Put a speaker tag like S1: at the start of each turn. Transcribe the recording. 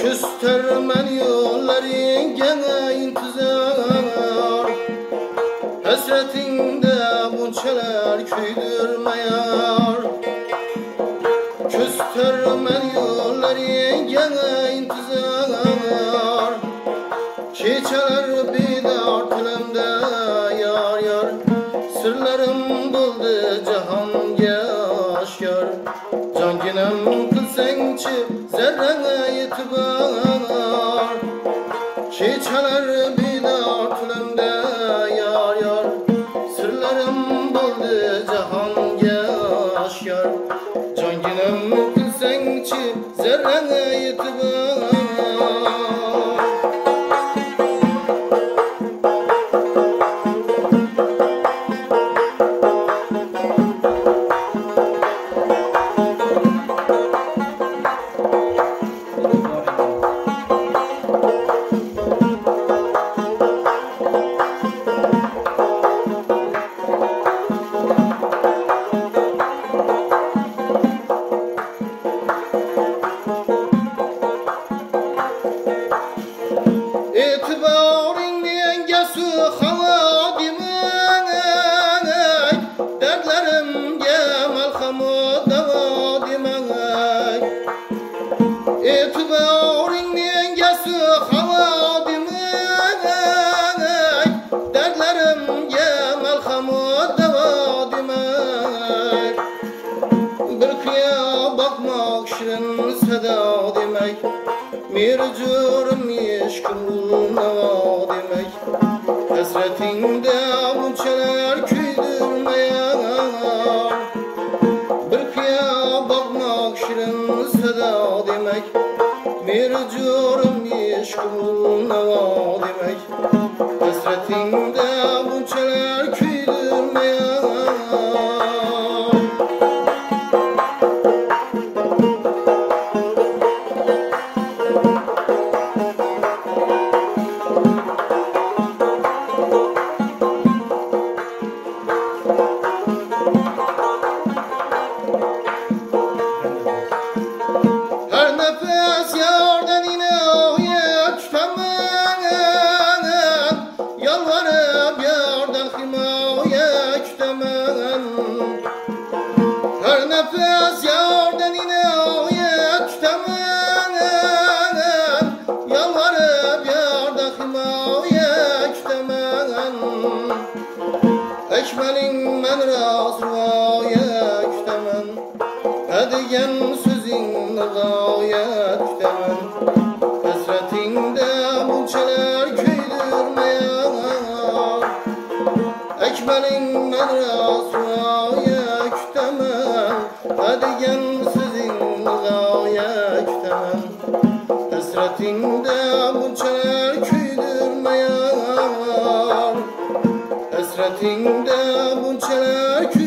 S1: Küstürmen yolları gene intizar. Hasretinde bunçalar küydürmeyar. Küstürmen yolları gene intizar. Keçeler bidar tilimde yar yar. Sırlarım buldu cahanga aşkar. Canginem kılsençi zerrene yetibar. Keçeler bidar tilimde yar yar. Sırlarım buldu cahanga aşkar. Canginem kılsençi zerrene yetibar. Etibarın dengesi havadimen. Dertlerimge melhamı davadimen. Etibarın dengesi havadimen. Dertlerimge melhamı davadimen. Bir kıya bakmak şirin seda demek. Mircurım yeşkul nava demek. Hasretinde bunçalar küydürmeyar. Bir kıya bakmak şirin seda demek. Mircurım yeşkul nava demek. Hasretinde bunçalar küydürmeyar. Her nefes yardan inayet tütemem. Yalvarıp yardan himayet tütemem. Her nefes yardan inayet tütemem. Yalvarıp yardan himayet tütemem. Ekmelin men rasuaya kütemem. Edigen sözün gayet kütemem. Hasretinde bunçalar küydürmeyar. Ekmelin men rasuaya kütemem. Edigen sözün gayet kütemem. Hasretinde bunçalar küydürmeyar. Hasretinde bunçalar küydürmeyar.